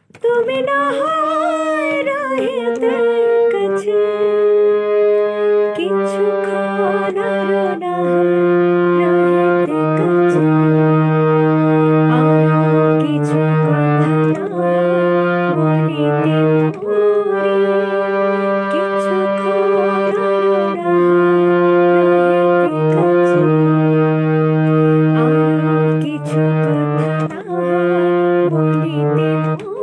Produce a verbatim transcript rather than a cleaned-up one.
তুমি না হয় রহিতে কাছে কিছুক্ষণ আরো না রহিতে কাছে আরো কিছু কথা না বলিতে মোরে কিছুক্ষণ আরো না রহিতে কাছে আরো কিছু কথা না বলিতে মোরে